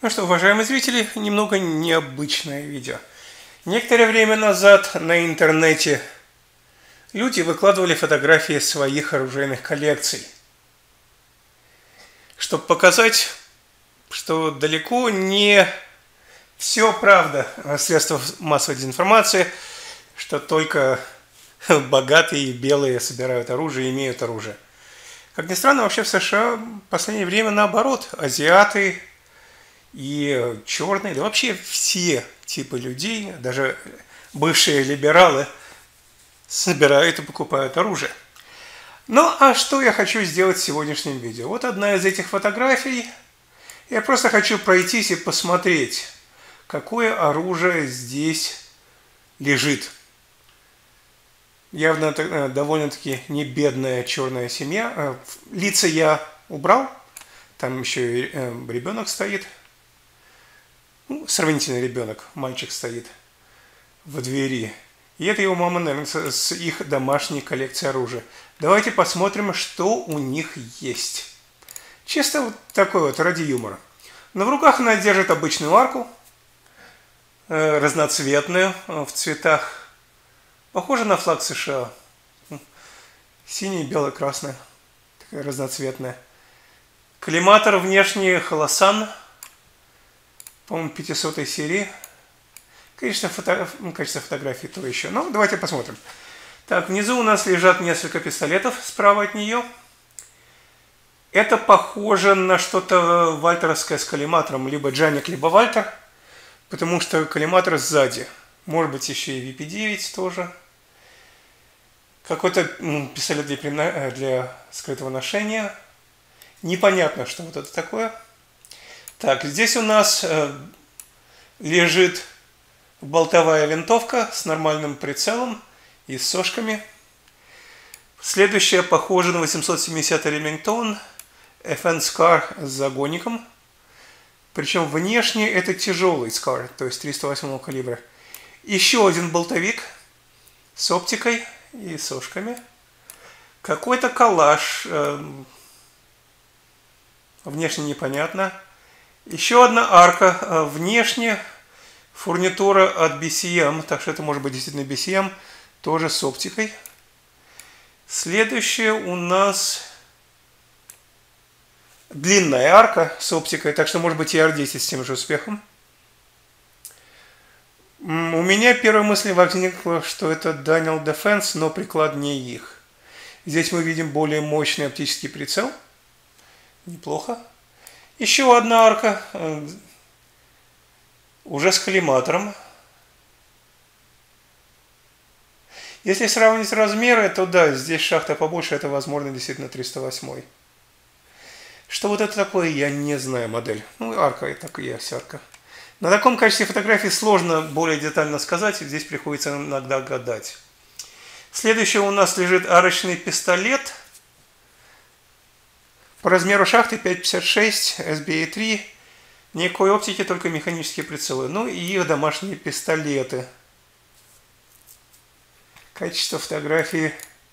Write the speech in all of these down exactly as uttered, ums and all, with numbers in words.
Ну что, уважаемые зрители, немного необычное видео. Некоторое время назад на интернете люди выкладывали фотографии своих оружейных коллекций, чтобы показать, что далеко не все правда в средствах массовой дезинформации, что только богатые и белые собирают оружие и имеют оружие. Как ни странно, вообще в США в последнее время наоборот, азиаты и черные, да вообще все типы людей, даже бывшие либералы, собирают и покупают оружие. Ну, а что я хочу сделать в сегодняшнем видео? Вот одна из этих фотографий. Я просто хочу пройтись и посмотреть, какое оружие здесь лежит. Явно довольно-таки не бедная черная семья. Лица я убрал. Там еще и ребенок стоит. Ну, сравнительно ребенок, мальчик стоит во двери. И это его мама, наверное, с их домашней коллекцией оружия. Давайте посмотрим, что у них есть. Чисто вот такой вот, ради юмора. Но в руках она держит обычную арку, э, разноцветную, э, в цветах. Похоже на флаг США. Синий, белый, красный. Такая разноцветная. Коллиматор внешний Холосан. По-моему, пятисотой серии. Конечно, фото... качество фотографии то еще. Но давайте посмотрим. Так, внизу у нас лежат несколько пистолетов справа от нее. Это похоже на что-то вальтеровское с коллиматором. Либо Джаник, либо Вальтер. Потому что коллиматор сзади. Может быть, еще и ви пи девять тоже. Какой-то ну, пистолет для, для скрытого ношения. Непонятно, что вот это такое. Так, здесь у нас э, лежит болтовая винтовка с нормальным прицелом и с сошками. Следующая похожа на восемьсот семидесятый Ремингтон эф эн Scar с загонником. Причем внешне это тяжелый Scar, то есть триста восьмого калибра. Еще один болтовик с оптикой и сошками. Какой-то калаш. Э, внешне непонятно. Еще одна арка. Внешне фурнитура от би си эм, так что это может быть действительно би си эм, тоже с оптикой. Следующая у нас длинная арка с оптикой, так что может быть и ар десять с тем же успехом. У меня первая мысль возникла, что это Daniel Defense, но приклад не их. Здесь мы видим более мощный оптический прицел. Неплохо. Еще одна арка, уже с коллиматором. Если сравнить размеры, то да, здесь шахта побольше, это возможно действительно триста восьмой. Что вот это такое, я не знаю модель. Ну, арка, и так и есть арка. На таком качестве фотографии сложно более детально сказать, здесь приходится иногда гадать. Следующее у нас лежит арочный пистолет. По размеру шахты пять пятьдесят шесть, эс би эй три, никакой оптики, только механические прицелы. Ну и их домашние пистолеты. Качество фотографии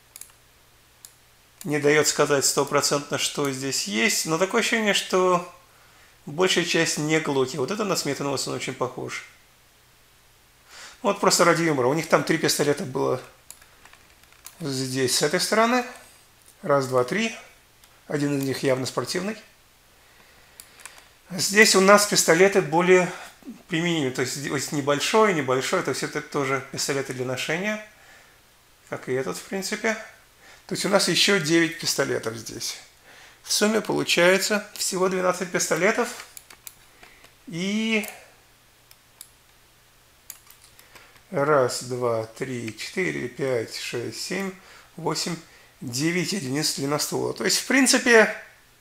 не дает сказать стопроцентно, что здесь есть, но такое ощущение, что большая часть не глоки. Вот это на Смит энд Вессон очень похож. Вот просто ради юмора. У них там три пистолета было здесь, с этой стороны. Раз, два, три. Один из них явно спортивный. Здесь у нас пистолеты более применимы. То есть небольшой, небольшой. То есть это тоже пистолеты для ношения. Как и этот, в принципе. То есть у нас еще девять пистолетов здесь. В сумме получается всего двенадцать пистолетов. И... Раз, два, три, четыре, пять, шесть, семь, восемь... девять единиц длинноствола. То есть, в принципе,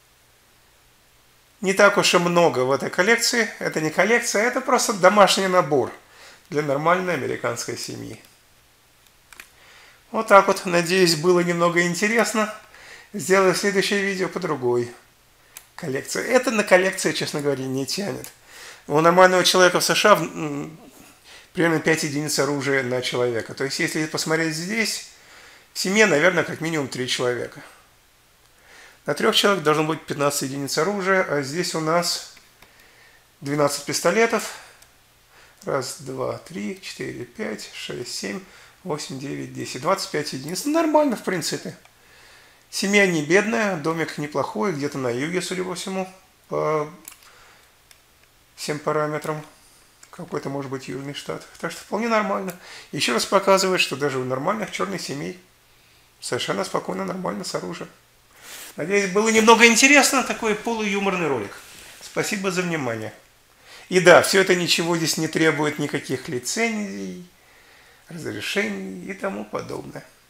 не так уж и много в этой коллекции. Это не коллекция, это просто домашний набор для нормальной американской семьи. Вот так вот. Надеюсь, было немного интересно. Сделаю следующее видео по другой коллекции. Это на коллекцию, честно говоря, не тянет. У нормального человека в США примерно пять единиц оружия на человека. То есть, если посмотреть здесь, в семье, наверное, как минимум три человека. На трех человек должно быть пятнадцать единиц оружия, а здесь у нас двенадцать пистолетов. Раз, два, три, четыре, пять, шесть, семь, восемь, девять, десять. двадцать пять единиц. Ну, нормально, в принципе. Семья не бедная, домик неплохой, где-то на юге, судя по всему, по всем параметрам. Какой-то, может быть, южный штат. Так что вполне нормально. Еще раз показывает, что даже у нормальных черных семей совершенно спокойно, нормально с оружием. Надеюсь, было немного интересно, такой полуюморный ролик. Спасибо за внимание. И да, все это ничего здесь не требует, никаких лицензий, разрешений и тому подобное.